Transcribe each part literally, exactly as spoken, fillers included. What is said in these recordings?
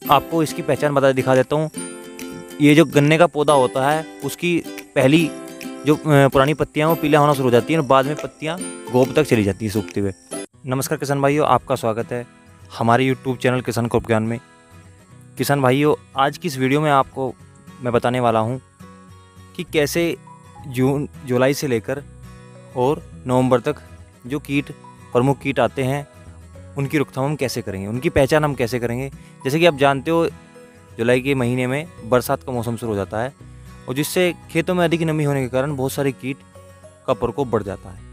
आपको इसकी पहचान बता दिखा देता हूँ। ये जो गन्ने का पौधा होता है उसकी पहली जो पुरानी पत्तियाँ वो पीला होना शुरू हो जाती हैं और बाद में पत्तियाँ गोब तक चली जाती हैं सूखते हुए। नमस्कार किसान भाइयों, आपका स्वागत है हमारे यूट्यूब चैनल किसान क्रॉप ज्ञान में। किसान भाइयों, आज की इस वीडियो में आपको मैं बताने वाला हूँ कि कैसे जून जुलाई से लेकर और नवंबर तक जो कीट प्रमुख कीट आते हैं उनकी रोकथाम हम कैसे करेंगे, उनकी पहचान हम कैसे करेंगे। जैसे कि आप जानते हो, जुलाई के महीने में बरसात का मौसम शुरू हो जाता है और जिससे खेतों में अधिक नमी होने के कारण बहुत सारे कीट का प्रकोप बढ़ जाता है।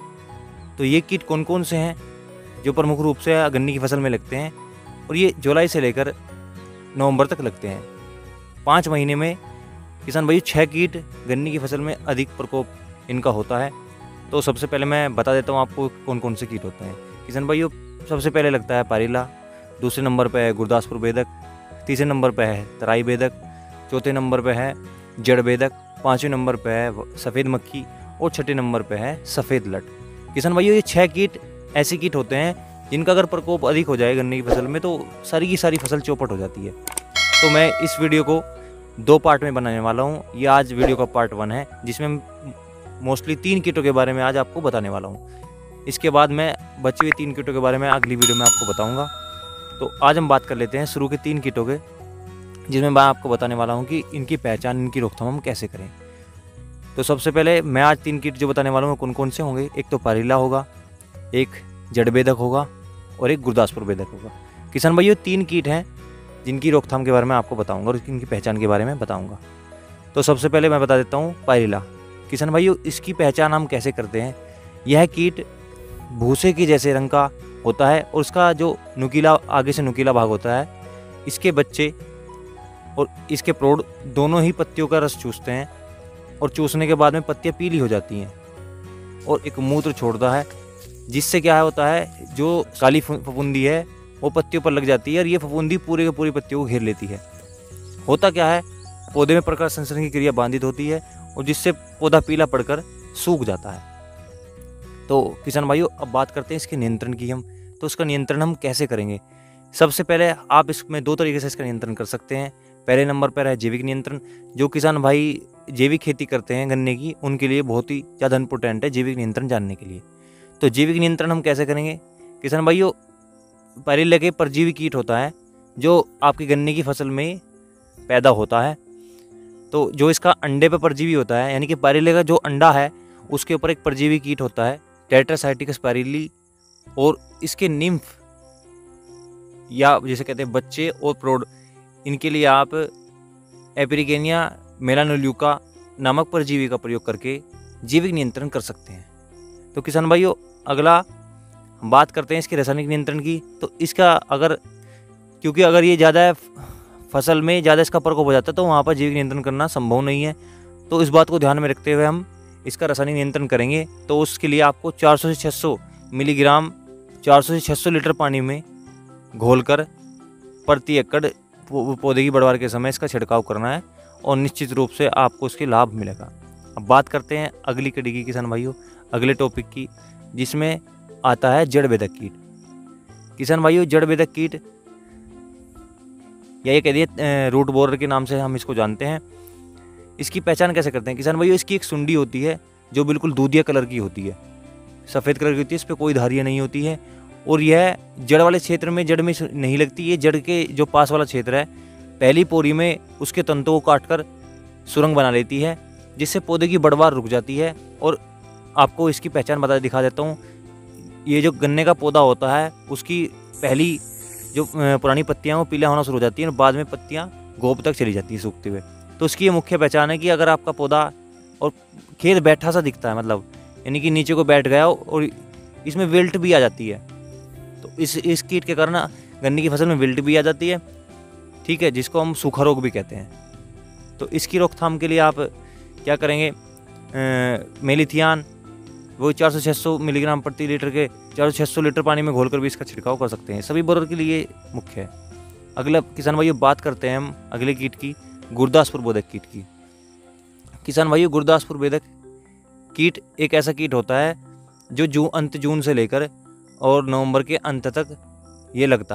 तो ये कीट कौन कौन से हैं जो प्रमुख रूप से गन्ने की फसल में लगते हैं और ये जुलाई से लेकर नवंबर तक लगते हैं। पाँच महीने में किसान भाई छः कीट गन्ने की फसल में अधिक प्रकोप इनका होता है। तो सबसे पहले मैं बता देता हूँ आपको कौन कौन से कीट होते हैं। किसान भाइयों, सबसे पहले लगता है पारीला, दूसरे नंबर पे है गुरदासपुर बेदक, तीसरे नंबर पे है तराई बेदक, चौथे नंबर पे है जड़ बेदक, पाँचवें नंबर पे है सफ़ेद मक्खी और छठे नंबर पे है सफ़ेद लट। किसान भाइयों, ये छः कीट ऐसे कीट होते हैं जिनका अगर प्रकोप अधिक हो जाए गन्ने की फसल में तो सारी की सारी फसल चौपट हो जाती है। तो मैं इस वीडियो को दो पार्ट में बनाने वाला हूँ। ये आज वीडियो का पार्ट वन है जिसमें मोस्टली तीन कीटों के बारे में आज आपको बताने वाला हूँ। इसके बाद मैं बचे हुए तीन कीटों के बारे में अगली वीडियो में आपको बताऊँगा। तो आज हम बात कर लेते हैं शुरू के तीन कीटों के, जिसमें मैं आपको बताने वाला हूँ कि इनकी पहचान, इनकी रोकथाम हम कैसे करें। तो सबसे पहले मैं आज तीन कीट जो बताने वाला हूँ कौन कौन से होंगे। एक तो पारीला होगा, एक जड़ बेदक होगा और एक गुरदासपुर बेदक होगा। किसान भाइयों, तीन कीट हैं जिनकी रोकथाम के बारे में आपको बताऊंगा और इनकी पहचान के बारे में बताऊंगा। तो सबसे पहले मैं बता देता हूँ पारीला। किसान भाइयों, इसकी पहचान हम कैसे करते हैं। यह कीट भूसे की जैसे रंग का होता है और उसका जो नुकीला आगे से नुकीला भाग होता है, इसके बच्चे और इसके प्रौढ़ दोनों ही पत्तियों का रस चूसते हैं और चूसने के बाद में पत्तियाँ पीली हो जाती हैं और एक मूत्र छोड़ता है, जिससे क्या होता है जो काली फफूंदी है वो पत्तियों पर लग जाती है और ये फफूंदी पूरे के पूरी पत्तियों को घेर लेती है। होता क्या है, पौधे में प्रकाश संश्लेषण की क्रिया बाधित होती है और जिससे पौधा पीला पड़कर सूख जाता है। तो किसान भाइयों, अब बात करते हैं इसके नियंत्रण की हम। तो इसका नियंत्रण हम कैसे करेंगे। सबसे पहले आप इसमें दो तरीके से इसका नियंत्रण कर सकते हैं। पहले नंबर पर है जैविक नियंत्रण। जो किसान भाई जैविक खेती करते हैं गन्ने की, उनके लिए बहुत ही ज़्यादा इंपॉर्टेंट है जैविक नियंत्रण जानने के लिए। तो जैविक नियंत्रण हम कैसे करेंगे। किसान भाइयों, पारीला के परजीवी कीट होता है जो आपकी गन्ने की फसल में पैदा होता है। तो जो इसका अंडे पर परजीवी होता है, यानी कि पारीले का जो अंडा है उसके ऊपर एक परजीवी कीट होता है टेट्रासाइटिकस पारीली, और इसके निम्फ या जिसे कहते हैं बच्चे और प्रौढ़, इनके लिए आप एपिरिकेनिया मेलानोल्यूका नामक परजीवी का प्रयोग करके जैविक नियंत्रण कर सकते हैं। तो किसान भाइयों, अगला हम बात करते हैं इसके रासायनिक नियंत्रण की। तो इसका अगर क्योंकि अगर ये ज़्यादा फसल में ज़्यादा इसका प्रकोप हो जाता है तो वहाँ पर जैविक नियंत्रण करना संभव नहीं है। तो इस बात को ध्यान में रखते हुए हम इसका रासायनिक नियंत्रण करेंगे। तो उसके लिए आपको चार सौ से छह सौ मिलीग्राम चार सौ से छह सौ लीटर पानी में घोलकर प्रति एकड़ पौधे की बढ़वार के समय इसका छिड़काव करना है और निश्चित रूप से आपको उसके लाभ मिलेगा। अब बात करते हैं अगली कड़ी की किसान भाइयों, अगले टॉपिक की, जिसमें आता है जड़ बेदक कीट। किसान भाइयों, जड़ बेदक कीट या ये कह दिए रूट बोरर के नाम से हम इसको जानते हैं। इसकी पहचान कैसे करते हैं। किसान भाइयों, इसकी एक सुंडी होती है जो बिल्कुल दूधिया कलर की होती है, सफ़ेद कलर की होती है, इस पर कोई धारियाँ नहीं होती है और यह जड़ वाले क्षेत्र में जड़ में नहीं लगती। ये जड़ के जो पास वाला क्षेत्र है, पहली पोरी में उसके तंतुओं को काटकर सुरंग बना लेती है, जिससे पौधे की बढ़वार रुक जाती है। और आपको इसकी पहचान बता दिखा देता हूँ। ये जो गन्ने का पौधा होता है उसकी पहली जो पुरानी पत्तियाँ वो पीला होना शुरू हो जाती हैं और बाद में पत्तियाँ गोब तक चली जाती हैं सूखते हुए। तो उसकी ये मुख्य पहचान है कि अगर आपका पौधा और खेत बैठा सा दिखता है, मतलब यानी कि नीचे को बैठ गया और इसमें विल्ट भी आ जाती है, तो इस इस कीट के कारण गन्ने की फसल में विल्ट भी आ जाती है, ठीक है, जिसको हम सूखा रोग भी कहते हैं। तो इसकी रोकथाम के लिए आप क्या करेंगे, मेलिथियान वो चार सौ छः सौ मिलीग्राम प्रति लीटर के चार सौ छः सौ लीटर पानी में घोलकर भी इसका छिड़काव कर सकते हैं। सभी बोरर के लिए मुख्य है। अगला किसान भाइयों, बात करते हैं हम अगले कीट की, गुरदासपुर बेदक कीट की। किसान भाइयों, गुरदासपुर बेदक कीट एक ऐसा कीट होता है जो जून अंत जून से लेकर और नवंबर के अंत तक ये लगता है।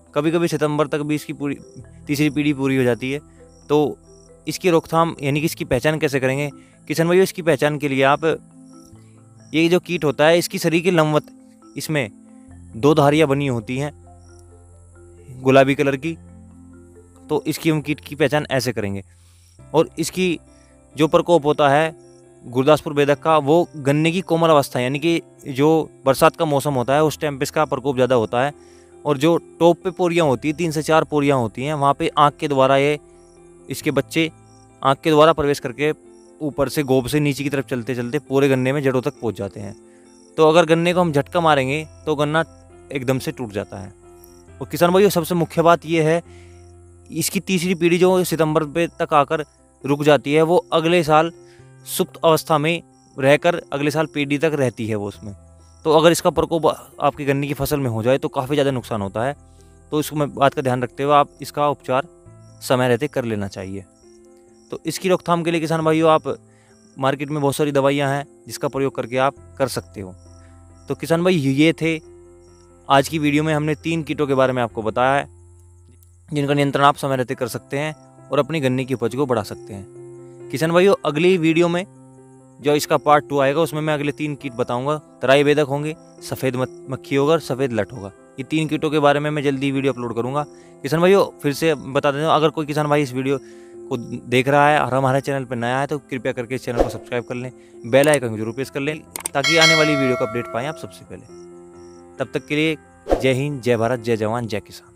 कभी कभी सितंबर तक भी इसकी पूरी तीसरी पीढ़ी पूरी हो जाती है। तो इसकी रोकथाम यानी कि इसकी पहचान कैसे करेंगे किसान भाइयों? इसकी पहचान के लिए आप, ये जो कीट होता है इसकी शरीर की लंबवत, इसमें दो धारियाँ बनी होती हैं गुलाबी कलर की। तो इसकी हम कीट की पहचान ऐसे करेंगे। और इसकी जो प्रकोप होता है गुरदासपुर बेधक का, वो गन्ने की कोमल अवस्था यानी कि जो बरसात का मौसम होता है उस टाइम पे इसका प्रकोप ज़्यादा होता है। और जो टॉप पे पोरियाँ होती हैं, तीन से चार पोरियाँ होती हैं, वहाँ पे आँख के द्वारा ये इसके बच्चे आँख के द्वारा प्रवेश करके ऊपर से गोब से नीचे की तरफ चलते चलते पूरे गन्ने में जड़ों तक पहुँच जाते हैं। तो अगर गन्ने को हम झटका मारेंगे तो गन्ना एकदम से टूट जाता है। और किसान भाइयों सबसे मुख्य बात यह है, इसकी तीसरी पीढ़ी जो सितंबर पे तक आकर रुक जाती है, वो अगले साल सुप्त अवस्था में रहकर अगले साल पीढ़ी तक रहती है वो उसमें। तो अगर इसका प्रकोप आपकी गन्ने की फसल में हो जाए तो काफ़ी ज़्यादा नुकसान होता है। तो इसको मैं बात का ध्यान रखते हुए आप इसका उपचार समय रहते कर लेना चाहिए। तो इसकी रोकथाम के लिए किसान भाइयों आप, मार्केट में बहुत सारी दवाइयाँ हैं जिसका प्रयोग करके आप कर सकते हो। तो किसान भाई ये थे आज की वीडियो में, हमने तीन कीटों के बारे में आपको बताया है जिनका नियंत्रण आप समय रहते कर सकते हैं और अपनी गन्ने की उपज को बढ़ा सकते हैं। किसान भाइयों अगली वीडियो में जो इसका पार्ट टू आएगा उसमें मैं अगले तीन कीट बताऊंगा। तराई बेधक होंगे, सफ़ेद मक्खी होगा और सफ़ेद लट होगा। ये तीन कीटों के बारे में मैं जल्दी वीडियो अपलोड करूंगा। किसान भाइयों फिर से बता देता हूँ, अगर कोई किसान भाई इस वीडियो को देख रहा है और हमारे चैनल पर नया है तो कृपया करके इस चैनल को सब्सक्राइब कर लें, बेल आइकन को जरूर प्रेस कर लें ताकि आने वाली वीडियो का अपडेट पाएँ आप सबसे पहले। तब तक के लिए जय हिंद, जय भारत, जय जवान, जय किसान।